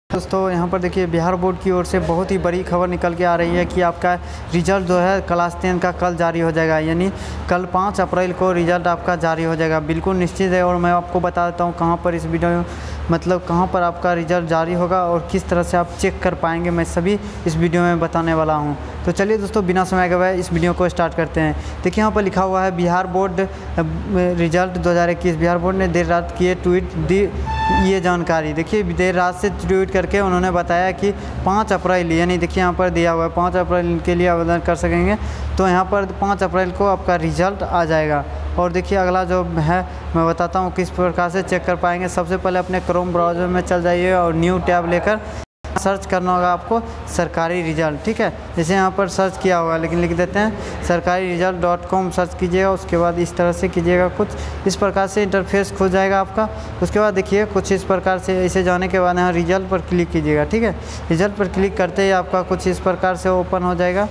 दोस्तों यहाँ पर देखिए बिहार बोर्ड की ओर से बहुत ही बड़ी खबर निकल के आ रही है कि आपका रिजल्ट जो है क्लास 10 का कल जारी हो जाएगा। यानी कल 5 अप्रैल को रिजल्ट आपका जारी हो जाएगा, बिल्कुल निश्चित है। और मैं आपको बता देता हूँ कहाँ पर इस वीडियो में मतलब कहाँ पर आपका रिजल्ट जारी होगा और किस तरह से आप चेक कर पाएंगे, मैं सभी इस वीडियो में बताने वाला हूँ। तो चलिए दोस्तों बिना समय गवाए इस वीडियो को स्टार्ट करते हैं। देखिए यहाँ पर लिखा हुआ है Bihar board result 2021। Bihar board ने देर रात किए ट्वीट दी ये जानकारी। देखिए देर रात से ट्वीट करके उन्होंने बताया कि 5 अप्रैल यानी देखिए यहाँ पर दिया हुआ है 5 अप्रैल के लिए आवेदन कर सकेंगे। तो यहाँ पर 5 अप्रैल को आपका रिजल्ट आ जाएगा। और देखिए अगला जो है मैं बताता हूँ किस प्रकार से चेक कर पाएंगे। सबसे पहले अपने क्रोम ब्राउज़र में चल जाइए और न्यू टैब लेकर सर्च करना होगा आपको सरकारी रिजल्ट। ठीक है, जैसे यहाँ पर सर्च किया होगा, लेकिन लिख देते हैं सरकारी रिजल्ट.com सर्च कीजिएगा। उसके बाद इस तरह से कीजिएगा, कुछ इस प्रकार से इंटरफेस खुल जाएगा आपका। उसके बाद देखिए कुछ इस प्रकार से ऐसे जाने के बाद यहाँ रिजल्ट पर क्लिक कीजिएगा। ठीक है, रिजल्ट पर क्लिक करते ही आपका कुछ इस प्रकार से ओपन हो जाएगा।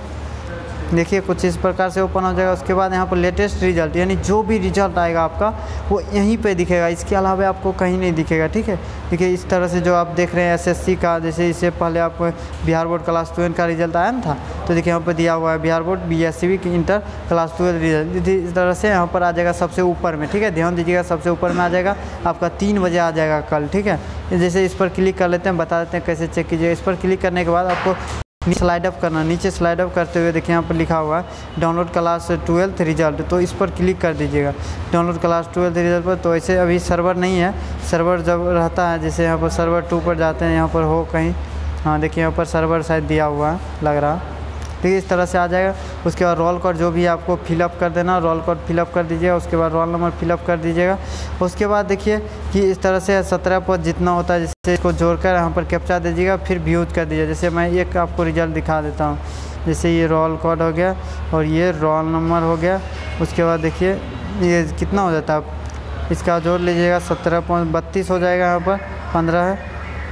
देखिए कुछ इस प्रकार से ओपन हो जाएगा। उसके बाद यहाँ पर लेटेस्ट रिजल्ट यानी जो भी रिजल्ट आएगा आपका वो यहीं पे दिखेगा, इसके अलावा आपको कहीं नहीं दिखेगा। ठीक है, देखिए इस तरह से जो आप देख रहे हैं एसएससी का, जैसे इससे पहले आप बिहार बोर्ड क्लास 12 का रिजल्ट आया ना था, तो देखिए यहाँ पर दिया हुआ है बिहार बोर्ड बीएससी की इंटर क्लास 12 रिजल्ट। इस तरह से यहाँ पर आ जाएगा सबसे ऊपर में। ठीक है, ध्यान दीजिएगा सबसे ऊपर में आ जाएगा आपका 3 बजे आ जाएगा कल। ठीक है, जैसे इस पर क्लिक कर लेते हैं, बता देते हैं कैसे चेक कीजिएगा। इस पर क्लिक करने के बाद आपको स्लाइड अप करना, नीचे स्लाइड अप करते हुए देखिए यहाँ पर लिखा हुआ है डाउनलोड क्लास 12 रिजल्ट। तो इस पर क्लिक कर दीजिएगा डाउनलोड क्लास 12 रिजल्ट पर। तो ऐसे अभी सर्वर नहीं है, सर्वर जब रहता है जैसे यहाँ पर सर्वर 2 पर जाते हैं, यहाँ पर हो कहीं, हाँ देखिए यहाँ पर सर्वर शायद दिया हुआ है लग रहा। ठीक है, इस तरह से आ जाएगा। उसके बाद रोल कोड जो भी आपको फिलअप कर देना, रोल कोड फिलअप कर दीजिएगा। उसके बाद रोल नंबर फिलअप कर दीजिएगा। उसके बाद देखिए कि इस तरह से 17 पद जितना होता है जैसे इसको जोड़कर यहाँ पर कैप्चा दीजिएगा, फिर व्यूज कर दीजिए। जैसे मैं एक आपको रिजल्ट दिखा देता हूँ, जैसे ये रोल कोड हो गया और ये रोल नंबर हो गया। उसके बाद देखिए ये कितना हो जाता है, इसका जोड़ लीजिएगा 17.32 हो जाएगा, यहाँ पर 15 है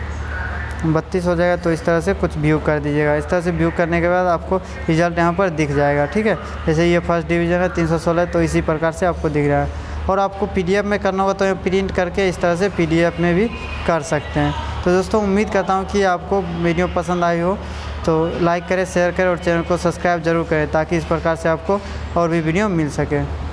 32 हो जाएगा। तो इस तरह से कुछ व्यू कर दीजिएगा। इस तरह से व्यू करने के बाद आपको रिजल्ट यहाँ पर दिख जाएगा। ठीक है, जैसे ये फर्स्ट डिवीज़न है 316, तो इसी प्रकार से आपको दिख रहा है। और आपको पीडीएफ में करना होगा तो प्रिंट करके इस तरह से पीडीएफ में भी कर सकते हैं। तो दोस्तों उम्मीद करता हूँ कि आपको वीडियो पसंद आई हो, तो लाइक करें, शेयर करें और चैनल को सब्सक्राइब जरूर करें ताकि इस प्रकार से आपको और भी वीडियो मिल सके।